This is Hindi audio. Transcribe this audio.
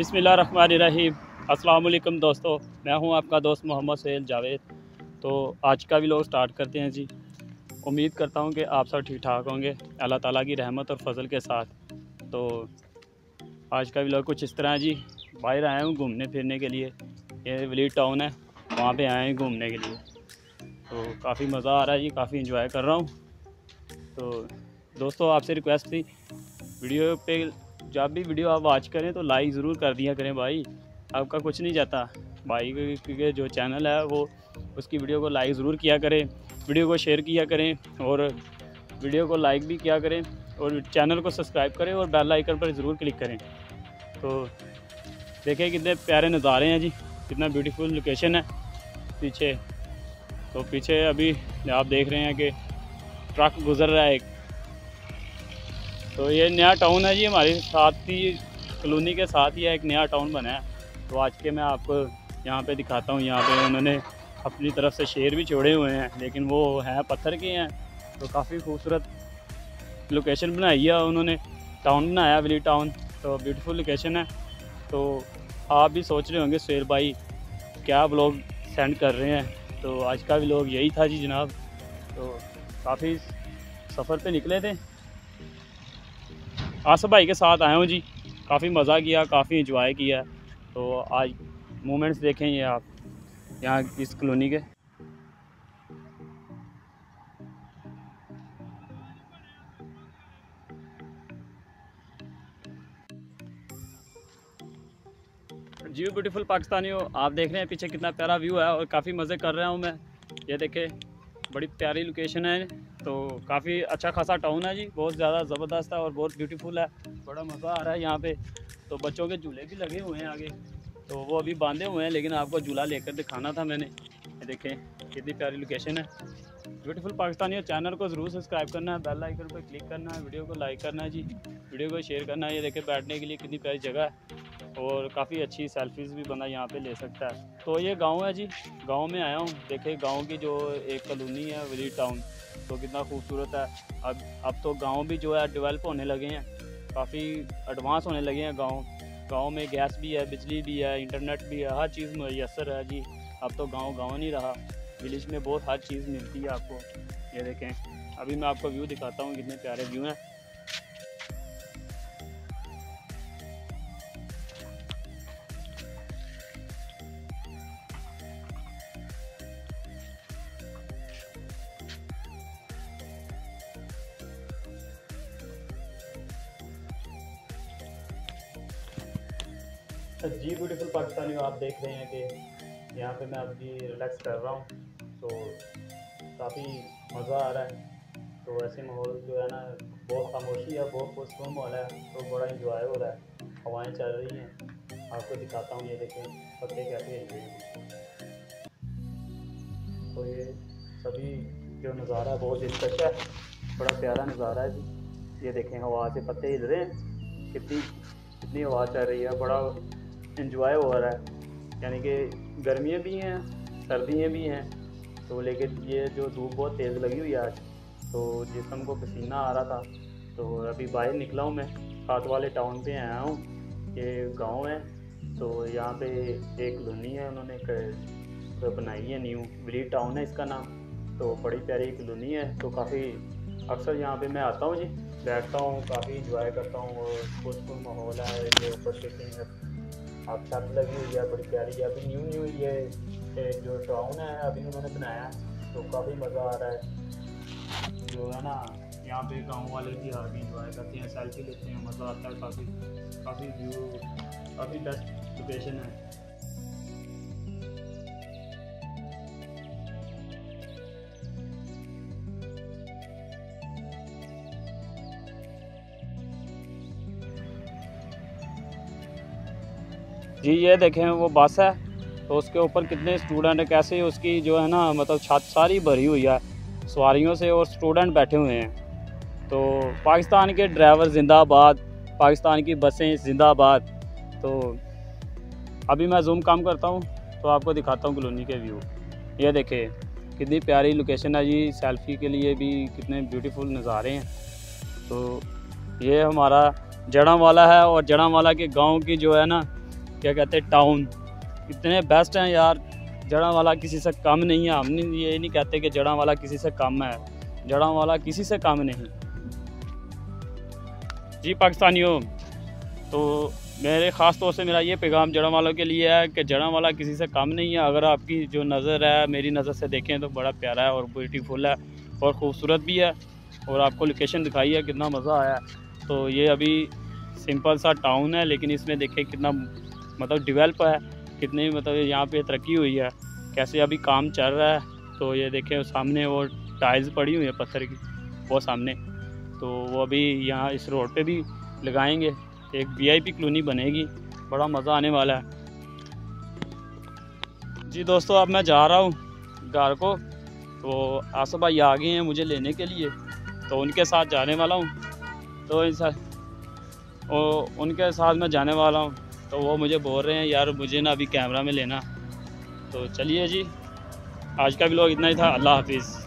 बिस्मिल्लाहिर्रहमानिर्रहीम। अस्सलाम वालेकुम दोस्तों, मैं हूं आपका दोस्त मोहम्मद सुहेल जावेद। तो आज का भी लोग स्टार्ट करते हैं जी। उम्मीद करता हूं कि आप सब ठीक ठाक होंगे अल्लाह ताला की रहमत और फजल के साथ। तो आज का भी लोग कुछ इस तरह है जी। बाहर आए हूँ घूमने फिरने के लिए। ये विलीड टाउन है, वहाँ पे आए हैं घूमने के लिए। तो काफ़ी मज़ा आ रहा है जी, काफ़ी इंजॉय कर रहा हूँ। तो दोस्तों आपसे रिक्वेस्ट थी, वीडियो पे जब भी वीडियो आप वॉच करें तो लाइक ज़रूर कर दिया करें भाई। आपका कुछ नहीं जाता भाई के जो चैनल है वो उसकी वीडियो को लाइक ज़रूर किया करें, वीडियो को शेयर किया करें और वीडियो को लाइक भी किया करें और चैनल को सब्सक्राइब करें और बेल आइकन पर ज़रूर क्लिक करें। तो देखिए कितने प्यारे नज़ारे हैं जी, कितना ब्यूटीफुल लोकेशन है पीछे। तो पीछे अभी आप देख रहे हैं कि ट्रक गुज़र रहा है एक। तो ये नया टाउन है जी, हमारे साथ ही कॉलोनी के साथ ही एक नया टाउन बना है। तो आज के मैं आपको यहाँ पे दिखाता हूँ। यहाँ पे उन्होंने अपनी तरफ से शेर भी छोड़े हुए हैं, लेकिन वो हैं पत्थर के हैं। तो काफ़ी खूबसूरत लोकेशन बनाई है उन्होंने, टाउन बनाया विली टाउन। तो ब्यूटीफुल लोकेशन है। तो आप भी सोच रहे होंगे सुहेल भाई क्या ब्लॉग सेंड कर रहे हैं। तो आज का व्लॉग यही था जी जनाब। तो काफ़ी सफ़र पे निकले थे, आसफ भाई के साथ आया हूँ जी। काफ़ी मज़ा किया, काफ़ी इंजॉय किया। तो आज मोमेंट्स देखें ये आप यहाँ इस कॉलोनी के। जी ब्यूटीफुल पाकिस्तानियों, आप देख रहे हैं पीछे कितना प्यारा व्यू है और काफ़ी मज़े कर रहा हूँ मैं। ये देखे बड़ी प्यारी लोकेशन है। तो काफ़ी अच्छा खासा टाउन है जी, बहुत ज़्यादा ज़बरदस्त है और बहुत ब्यूटीफुल है। बड़ा मज़ा आ रहा है यहाँ पे। तो बच्चों के झूले भी लगे हुए हैं आगे, तो वो अभी बांधे हुए हैं, लेकिन आपको झूला लेकर दिखाना था मैंने। ये देखें कितनी प्यारी लोकेशन है। ब्यूटीफुल पाकिस्तानियों, चैनल को ज़रूर सब्सक्राइब करना है, बेल आइकन पर क्लिक करना है, वीडियो को लाइक करना है जी, वीडियो को शेयर करना है। ये देखें बैठने के लिए कितनी प्यारी जगह है और काफ़ी अच्छी सेल्फीज़ भी बंदा यहाँ पे ले सकता है। तो ये गांव है जी, गांव में आया हूँ। देखे गांव की जो एक कॉलोनी है विली टाउन, तो कितना खूबसूरत है। अब तो गांव भी जो है डेवलप होने लगे हैं, काफ़ी एडवांस होने लगे हैं गांव। गांव में गैस भी है, बिजली भी है, इंटरनेट भी है, हर चीज़ मुयसर है जी। अब तो गांव नहीं रहा, विलेज में बहुत हर चीज़ मिलती है आपको। ये देखें अभी मैं आपको व्यू दिखाता हूँ, कितने प्यारे व्यू हैं। जी ब्यूटीफुल पाकिस्तानियों, आप देख रहे हैं कि यहाँ पे मैं अभी रिलैक्स कर रहा हूँ। तो काफ़ी मज़ा आ रहा है। तो ऐसे माहौल जो है ना, बहुत खामोशी है, बहुत पुरसकून माहौल है। तो बड़ा इंजॉय हो रहा है, हवाएं चल रही हैं। आपको दिखाता हूँ, ये देखें पत्ते कैसे हिल रहे हैं। तो ये सभी जो नज़ारा है बहुत दिलकश है, बड़ा प्यारा नज़ारा है जी। ये देखें हवा से पत्ते हिल रहे हैं, कितनी हवा चल रही है, बड़ा इंजॉय हो रहा है। यानी कि गर्मियाँ भी हैं, सर्दियाँ भी हैं। तो लेकिन ये जो धूप बहुत तेज़ लगी हुई है आज, तो जिस्म को पसीना आ रहा था। तो अभी बाहर निकला हूँ मैं, साथ वाले टाउन पे आया हूँ। ये गांव है। तो यहाँ पे एक कॉलोनी है, उन्होंने एक बनाई है, न्यू विली टाउन है इसका नाम। तो बड़ी प्यारी कॉलोनी है। तो काफ़ी अक्सर यहाँ पे मैं आता हूँ जी, बैठता हूँ, काफ़ी इंजॉय करता हूँ और पुरसकून माहौल है। ये ऊपर से आप छत लगी हुई है, बड़ी प्यारी है। अभी न्यू ये जो टाउन है अभी उन्होंने बनाया है, तो काफ़ी मज़ा आ रहा है। जो है ना यहाँ पे गांव वाले भी आके इंजॉय करते हैं, सेल्फी लेते हैं, मज़ा आता है। काफ़ी व्यू, काफ़ी बेस्ट लोकेशन है। जी ये देखें वो बस है, तो उसके ऊपर कितने स्टूडेंट है, कैसे उसकी जो है ना मतलब छत सारी भरी हुई है सवारियों से और स्टूडेंट बैठे हुए हैं। तो पाकिस्तान के ड्राइवर जिंदाबाद, पाकिस्तान की बसें जिंदाबाद। तो अभी मैं जूम काम करता हूँ तो आपको दिखाता हूँ कॉलोनी के व्यू। ये देखें कितनी प्यारी लोकेशन है जी, सेल्फी के लिए भी कितने ब्यूटीफुल नज़ारे हैं। तो ये हमारा जड़ांवाला है और जड़ांवाला के गांव की जो है ना क्या कहते हैं टाउन, इतने बेस्ट हैं यार। जड़ांवाला किसी से कम नहीं है। हम ये नहीं कहते कि जड़ांवाला किसी से कम है, जड़ांवाला किसी से कम नहीं जी पाकिस्तानियों। तो मेरे ख़ास तौर से मेरा ये पैगाम जड़ांवालों के लिए है कि जड़ांवाला किसी से कम नहीं है। अगर आपकी जो नज़र है मेरी नज़र से देखें तो बड़ा प्यारा है और ब्यूटीफुल है और ख़ूबसूरत भी है। और आपको लोकेशन दिखाई है, कितना मज़ा आया। तो ये अभी सिंपल सा टाउन है, लेकिन इसमें देखें कितना मतलब डेवलप है, कितनी मतलब यहाँ पे तरक्की हुई है, कैसे अभी काम चल रहा है। तो ये देखें सामने वो टाइल्स पड़ी हुई है पत्थर की, वो सामने। तो वो अभी यहाँ इस रोड पे भी लगाएंगे, एक VIP कॉलोनी बनेगी, बड़ा मज़ा आने वाला है जी। दोस्तों अब मैं जा रहा हूँ घर को। तो आसफ भाई आ गए हैं मुझे लेने के लिए, तो उनके साथ जाने वाला हूँ। तो उनके साथ मैं जाने वाला हूँ। तो वो मुझे बोल रहे हैं यार मुझे ना अभी कैमरा में लेना। तो चलिए जी, आज का व्लॉग इतना ही था। अल्लाह हाफिज़।